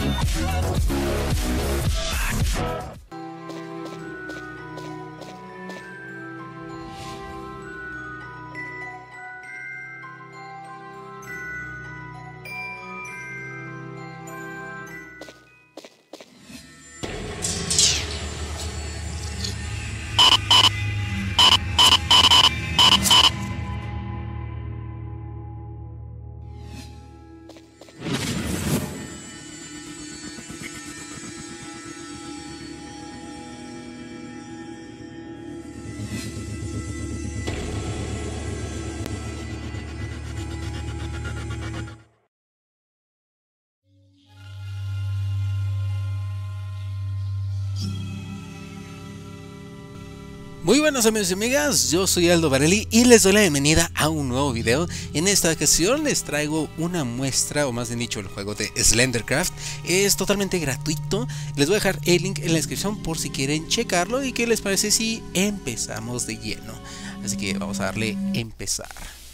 Muy buenos amigos y amigas, yo soy Aldo Varelli y les doy la bienvenida a un nuevo video. En esta ocasión les traigo una muestra, o más bien dicho, el juego de Slendercraft. Es totalmente gratuito, les voy a dejar el link en la descripción por si quieren checarlo. Y qué les parece si empezamos de lleno. Así que vamos a darle empezar.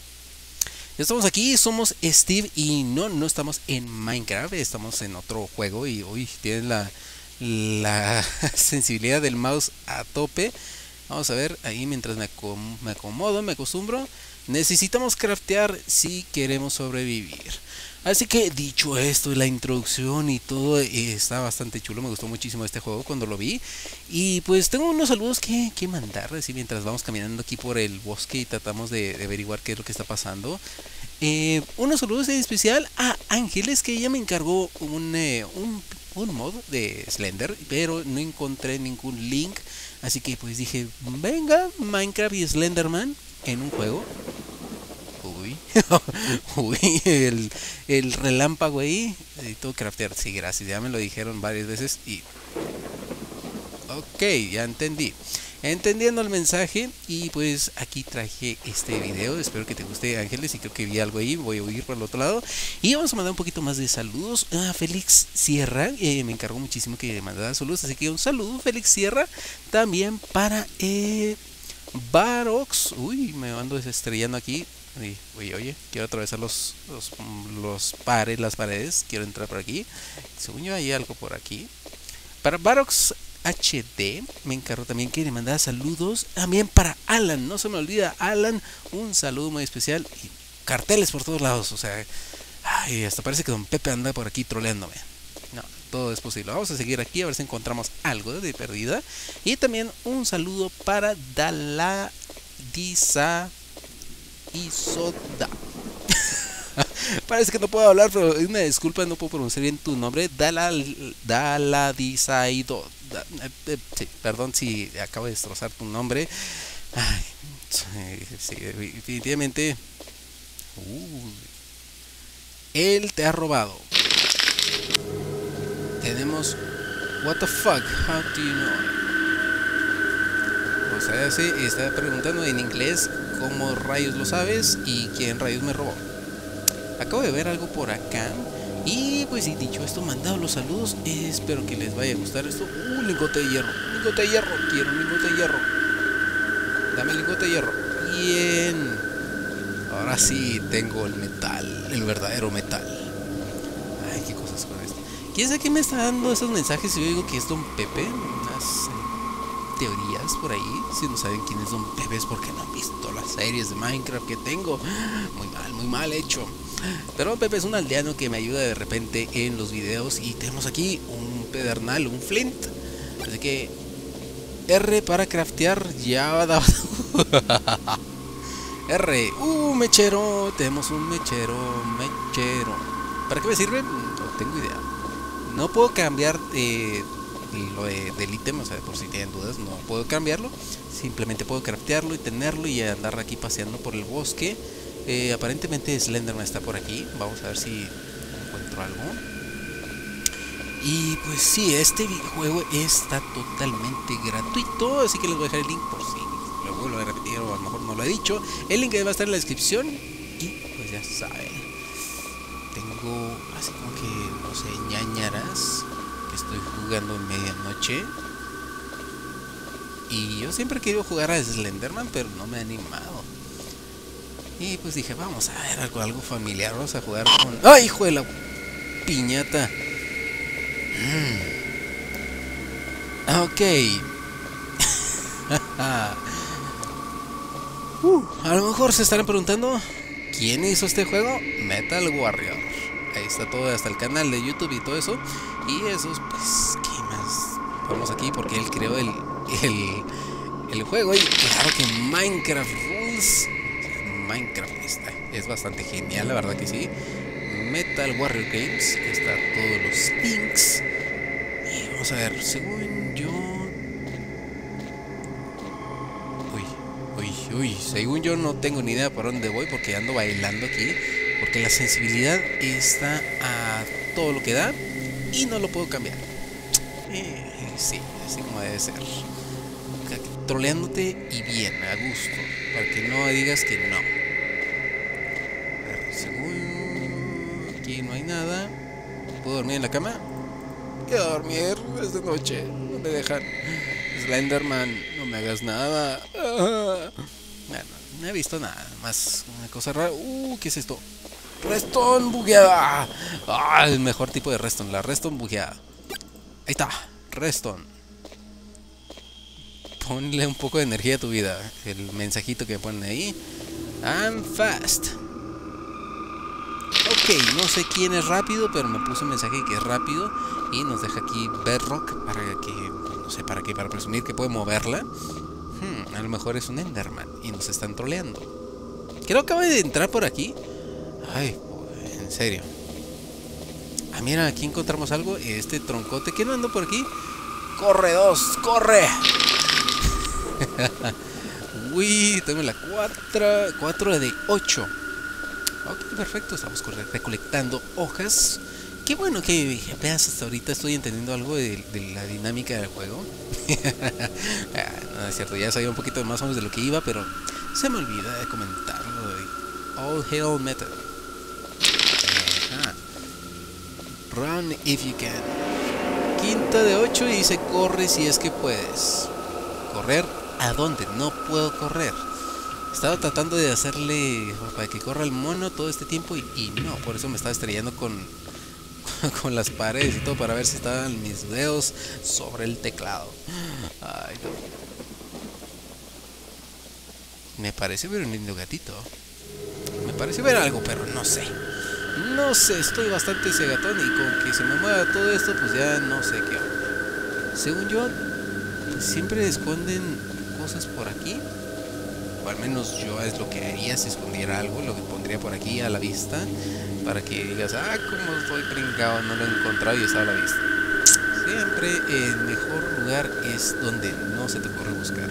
Ya estamos aquí, somos Steve y no estamos en Minecraft, estamos en otro juego. Y uy, tienen la sensibilidad del mouse a tope. Vamos a ver, ahí mientras me acomodo, me acostumbro. Necesitamos craftear si queremos sobrevivir. Así que dicho esto, la introducción y todo está bastante chulo. Me gustó muchísimo este juego cuando lo vi. Y pues tengo unos saludos que mandar, así mientras vamos caminando aquí por el bosque y tratamos de averiguar qué es lo que está pasando. Unos saludos en especial a Ángeles, que ella me encargó un mod de Slender, pero no encontré ningún link. Así que pues dije, venga, Minecraft y Slenderman en un juego. Uy, uy, el relámpago ahí. Necesito craftear, sí, gracias, ya me lo dijeron varias veces y... Ok, ya entendí. Entendiendo el mensaje, y pues aquí traje este video. Espero que te guste, Ángeles, y creo que vi algo ahí. Voy a huir por el otro lado y vamos a mandar un poquito más de saludos a Félix Sierra. Me encargó muchísimo que mandara saludos, así que un saludo, Félix Sierra. También para Barox. Uy, me ando desestrellando aquí. Oye, quiero atravesar las paredes. Quiero entrar por aquí. Según yo hay algo por aquí. Para Barox HD me encargó también que le mandara saludos. También para Alan, no se me olvida, Alan, un saludo muy especial. Y carteles por todos lados, o sea, ay, hasta parece que Don Pepe anda por aquí troleándome. No, todo es posible. Vamos a seguir aquí a ver si encontramos algo de perdida. Y también un saludo para Daladisa Isoda. Parece que no puedo hablar, pero una disculpa, no puedo pronunciar bien tu nombre. Daladisaido. Sí, perdón si acabo de destrozar tu nombre. Ay, sí, definitivamente. Él te ha robado. Tenemos. What the fuck? How do you know? O sea, sí, está preguntando en inglés cómo rayos lo sabes y quién rayos me robó. Acabo de ver algo por acá. Y pues sí, dicho esto, mandado los saludos. Espero que les vaya a gustar esto. Lingote de hierro. Lingote de hierro. Quiero un lingote de hierro. Dame el lingote de hierro. Bien. Ahora sí tengo el metal. El verdadero metal. Ay, qué cosas con esto. ¿Quién sabe qué me está dando esos mensajes? Si yo digo que es Don Pepe. Unas teorías por ahí. Si no saben quién es Don Pepe es porque no han visto las series de Minecraft que tengo. Muy mal hecho. Pero Pepe es un aldeano que me ayuda de repente en los videos. Y tenemos aquí un pedernal, un flint. Así que R para craftear. Ya va. R, mechero. Tenemos un mechero. ¿Para qué me sirve? No tengo idea. No puedo cambiar lo del ítem, o sea, por si tienen dudas, no puedo cambiarlo. Simplemente puedo craftearlo y tenerlo y andar aquí paseando por el bosque. Aparentemente Slenderman está por aquí. Vamos a ver si encuentro algo. Y pues sí, este videojuego está totalmente gratuito, así que les voy a dejar el link por si lo vuelvo a repetir o a lo mejor no lo he dicho. El link va a estar en la descripción. Y pues ya saben, tengo así como que, no sé, ñañaras que estoy jugando en medianoche. Y yo siempre he querido jugar a Slenderman, pero no me he animado. Y pues dije, vamos a ver algo familiar, vamos a jugar con... ¡Ay, hijo de la piñata! Ok. A lo mejor se estarán preguntando ¿quién hizo este juego? Metal Warrior. Ahí está todo, hasta el canal de YouTube y todo eso. Y esos, pues, ¿qué más? Vamos aquí porque él creó el juego. Y claro que Minecraft Rules. Minecraft es bastante genial, la verdad que sí. Metal Warrior Games, está todos los links. Y vamos a ver, según yo... según yo no tengo ni idea por dónde voy porque ando bailando aquí. Porque la sensibilidad está a todo lo que da y no lo puedo cambiar. Sí, así como debe ser. Troleándote y bien, a gusto. Para que no digas que no. A ver, según aquí no hay nada. ¿Puedo dormir en la cama? Quiero dormir, es de noche. No me dejan. Slenderman, no me hagas nada. Bueno, no he visto nada. Más una cosa rara. ¿Qué es esto? Redstone bugueada. El mejor tipo de redstone, la redstone bugueada. Ahí está, redstone. Ponle un poco de energía a tu vida. El mensajito que ponen ahí. I'm fast. Ok, no sé quién es rápido, pero me puso un mensaje que es rápido. Y nos deja aquí Bedrock para que, no sé para qué, para presumir que puede moverla. A lo mejor es un Enderman y nos están troleando. Creo que acaba de entrar por aquí. Ay, en serio. Mira, aquí encontramos algo. Este troncote. ¿Quién anda por aquí? ¡Corre, 2! ¡Corre! Uy, tengo la 4 de 8. Ok, perfecto. Estamos recolectando hojas. Qué bueno que veas, hasta ahorita estoy entendiendo algo de la dinámica del juego. No es cierto, ya sabía un poquito más o menos de lo que iba, pero se me olvida de comentarlo de All Hail Metal. Run if you can. Quinta de 8 y dice corre si es que puedes. ¿Correr? ¿A dónde? No puedo correr. Estaba tratando de hacerle para que corra el mono todo este tiempo y no, por eso me estaba estrellando con las paredes y todo para ver si estaban mis dedos sobre el teclado. Ay, no. Me parece ver un lindo gatito. Me parece ver algo, pero no sé. No sé, estoy bastante cegatón y con que se me mueva todo esto, pues ya no sé qué onda. Según yo, pues siempre esconden cosas por aquí. O al menos yo es lo que haría si escondiera algo, lo que pondría por aquí a la vista. Para que digas, como estoy brincado, no lo he encontrado y está a la vista. Siempre el mejor lugar es donde no se te ocurre buscar.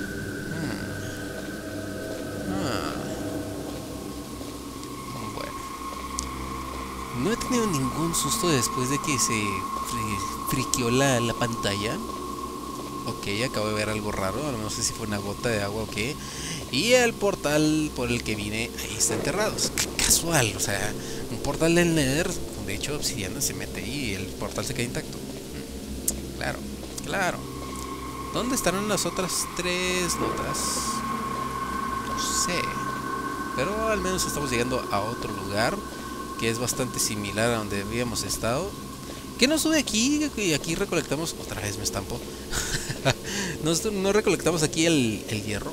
Bueno, no he tenido ningún susto después de que se friqueó la pantalla. Ok, acabo de ver algo raro, no sé si fue una gota de agua o qué. Y el portal por el que vine, ahí está enterrado. Casual, o sea, un portal del Nether. De hecho, Obsidiana se mete ahí y el portal se queda intacto. Claro. ¿Dónde estarán las otras 3 notas? No sé. Pero al menos estamos llegando a otro lugar que es bastante similar a donde habíamos estado. ¿Qué nos sube aquí? Y aquí recolectamos... Otra vez me estampo. ¿No recolectamos aquí el hierro?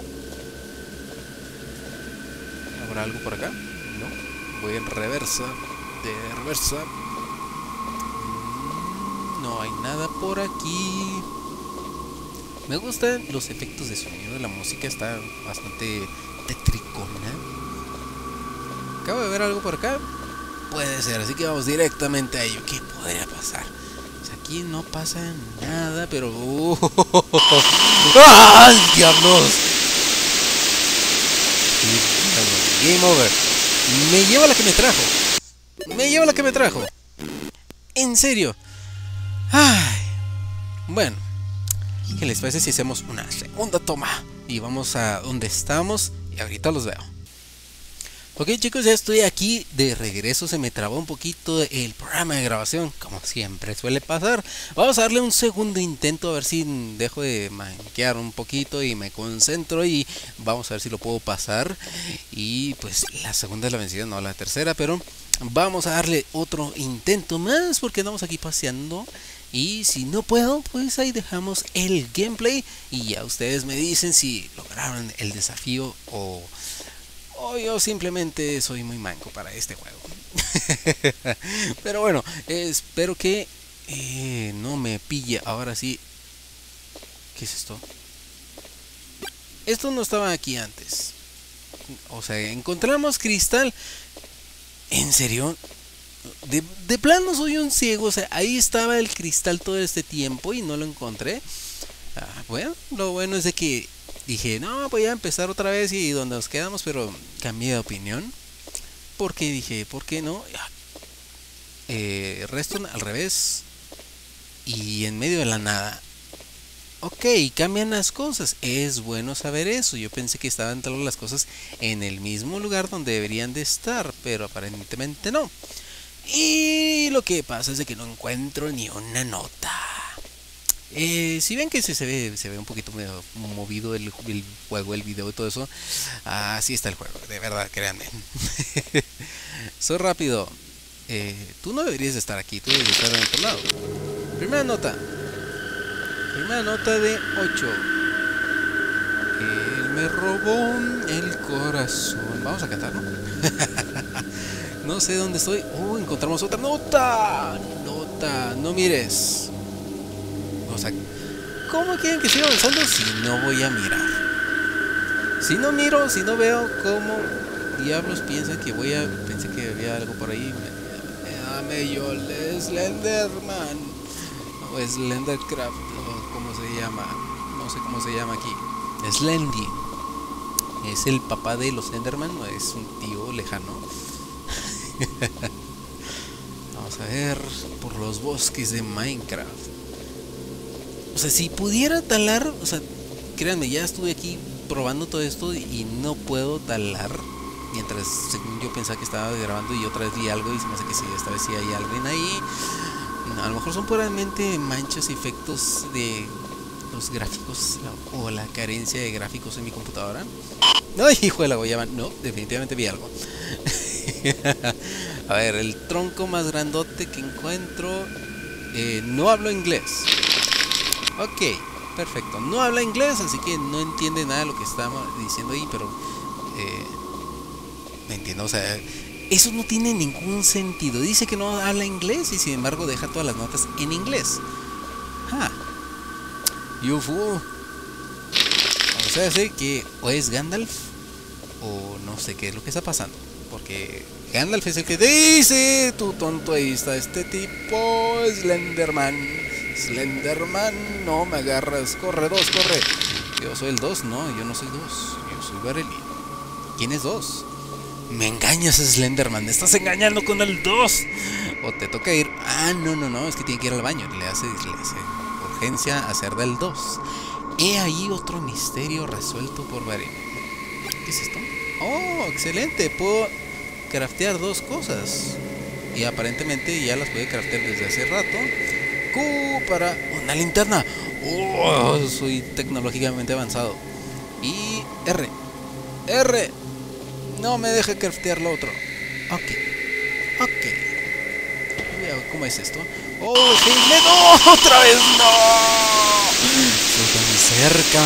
¿Habrá algo por acá? No. Voy en reversa. De reversa. No hay nada por aquí. Me gustan los efectos de sonido de la música. Está bastante tétricona. Acabo de ver algo por acá. Puede ser, así que vamos directamente a ello. ¿Qué podría pasar? Pues aquí no pasa nada, pero... ¡ay, diablos! Game over. Me lleva la que me trajo. En serio. Ay. Bueno, ¿qué les parece si hacemos una segunda toma? Y vamos a donde estamos y ahorita los veo. Ok, chicos, ya estoy aquí de regreso. Se me trabó un poquito el programa de grabación, como siempre suele pasar. Vamos a darle un segundo intento a ver si dejo de manquear un poquito y me concentro y vamos a ver si lo puedo pasar. Y pues la segunda es la vencida, no la tercera, pero vamos a darle otro intento más porque andamos aquí paseando Y si no puedo, pues ahí dejamos el gameplay y ya ustedes me dicen si lograron el desafío o yo simplemente soy muy manco para este juego. Pero bueno, espero que no me pille ahora sí. ¿Qué es esto? Esto no estaba aquí antes. O sea, encontramos cristal. ¿En serio? De plano soy un ciego. O sea, ahí estaba el cristal todo este tiempo y no lo encontré. Bueno, lo bueno es de que dije, no, voy a empezar otra vez y donde nos quedamos, pero cambié de opinión. Porque dije, ¿por qué no? Reston al revés y en medio de la nada. Ok, cambian las cosas. Es bueno saber eso. Yo pensé que estaban todas las cosas en el mismo lugar donde deberían de estar, pero aparentemente no. Y lo que pasa es de que no encuentro ni una nota. Si ven que se ve un poquito movido el juego, el video y todo eso, así está el juego, de verdad, créanme. Soy rápido. Tú no deberías estar aquí, tú deberías estar en otro lado. Primera nota de 8. Él me robó el corazón. Vamos a cantar, ¿no? No sé dónde estoy. Encontramos otra nota. No mires. O sea, ¿cómo quieren que siga avanzando si no voy a mirar? Si no miro, si no veo, ¿cómo diablos piensan que voy a...? Pensé que había algo por ahí. Dame yo el Slenderman. O Slendercraft, o como se llama. No sé cómo se llama aquí. Slendy. Es el papá de los Slenderman, no es un tío lejano. Vamos a ver por los bosques de Minecraft. O sea, si pudiera talar, o sea, créanme, ya estuve aquí probando todo esto y no puedo talar. Mientras, según yo pensaba que estaba grabando y otra vez vi algo y se me hace que sí, esta vez sí hay alguien ahí. A lo mejor son puramente manchas y efectos de los gráficos o la carencia de gráficos en mi computadora. No, hijo de la guayaba, no, definitivamente vi algo. A ver, el tronco más grandote que encuentro. No hablo inglés. Ok, perfecto. No habla inglés, así que no entiende nada de lo que estamos diciendo ahí, pero me entiendo, o sea, eso no tiene ningún sentido. Dice que no habla inglés y sin embargo deja todas las notas en inglés. Yufu. O sea, sé que o es Gandalf o no sé qué es lo que está pasando, porque Gandalf es el que dice, tú tonto, ahí está este tipo, Slenderman, no me agarras, corre 2, corre. Yo soy el 2, no, yo no soy 2, yo soy Barely. ¿Quién es 2? Me engañas, Slenderman, me estás engañando con el 2. O te toca ir, no, es que tiene que ir al baño, le hace urgencia hacer del 2. He ahí otro misterio resuelto por Barely. ¿Qué es esto? Oh, excelente, puedo craftear 2 cosas. Y aparentemente ya las puede craftear desde hace rato. Q para una linterna. Oh, soy tecnológicamente avanzado. Y R. No me deja craftear lo otro. Ok. ¿Cómo es esto? Oh, sí, no, otra vez no. Estoy tan cerca.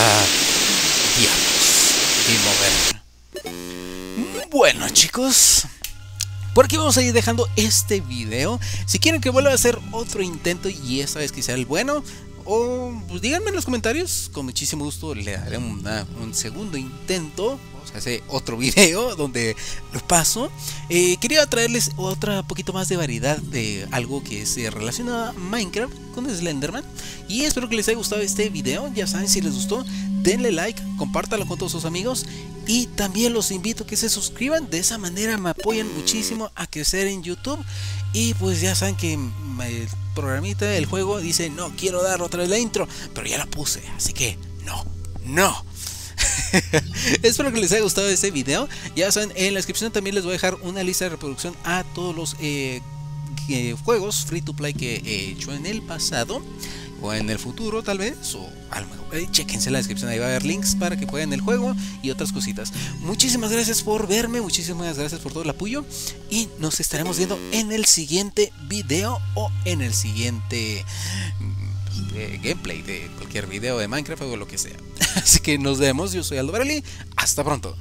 Diablos. Game over. Bueno, chicos, por aquí vamos a ir dejando este video. Si quieren que vuelva a hacer otro intento y esta vez que sea el bueno, o pues díganme en los comentarios, con muchísimo gusto le daré un segundo intento. O sea, hace otro video donde lo paso. Quería traerles otra poquito más de variedad de algo que es relacionado a Minecraft con Slenderman. Y espero que les haya gustado este video. Ya saben, si les gustó, denle like, compártanlo con todos sus amigos. Y también los invito a que se suscriban. De esa manera me apoyan muchísimo a crecer en YouTube. Y pues ya saben que el programita del juego dice, no quiero dar otra vez la intro, pero ya la puse, así que no. Espero que les haya gustado este video. Ya saben, en la descripción también les voy a dejar una lista de reproducción a todos los juegos free to play que he hecho en el pasado. o en el futuro tal vez, o a lo mejor, chequense la descripción, ahí va a haber links para que jueguen el juego y otras cositas. Muchísimas gracias por verme, muchísimas gracias por todo el apoyo y nos estaremos viendo en el siguiente video o en el siguiente gameplay de cualquier video de Minecraft o lo que sea. Así que nos vemos, yo soy Aldo Barelli, hasta pronto.